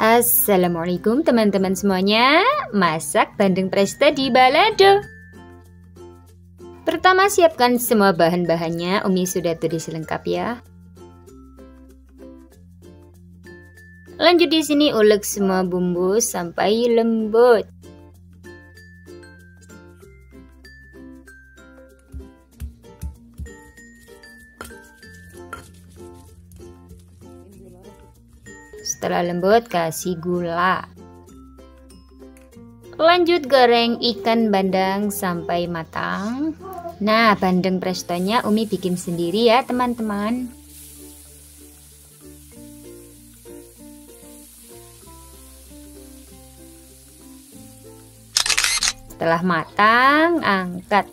Assalamualaikum teman-teman semuanya. Masak bandeng presto di balado. Pertama siapkan semua bahan-bahannya. Umi sudah tulis lengkap ya. Lanjut di sini ulek semua bumbu sampai lembut. Setelah lembut kasih gula. Lanjut goreng ikan bandeng sampai matang. Nah, bandeng prestonya Umi bikin sendiri ya teman-teman. Setelah matang, angkat.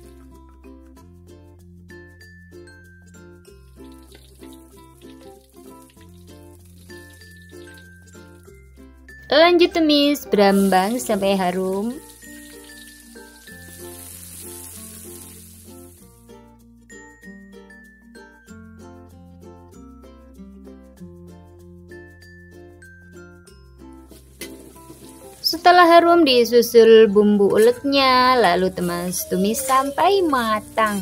Lanjut tumis berambang sampai harum. Setelah harum disusul bumbu uleknya, lalu tumis sampai matang.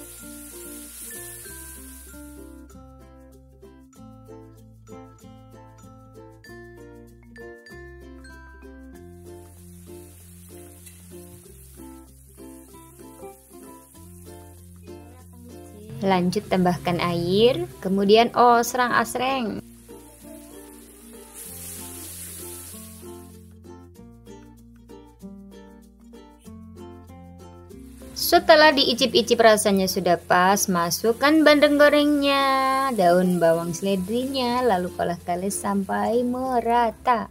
Lanjut tambahkan air, kemudian osrang-asreng. Setelah diicip-icip rasanya sudah pas, masukkan bandeng gorengnya, daun bawang seledrinya, lalu olah-olah sampai merata.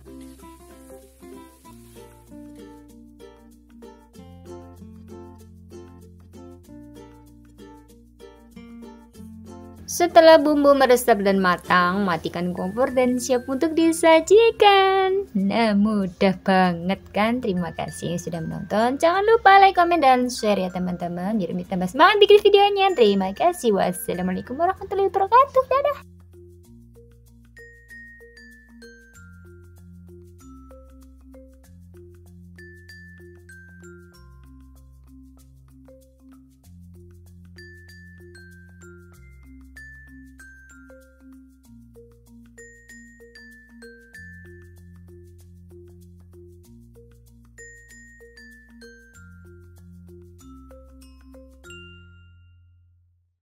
Setelah bumbu meresap dan matang, matikan kompor dan siap untuk disajikan. Nah, mudah banget kan? Terima kasih sudah menonton. Jangan lupa like, komen, dan share ya teman-teman. Biar tambah semangat bikin videonya. Terima kasih. Wassalamualaikum warahmatullahi wabarakatuh. Dadah.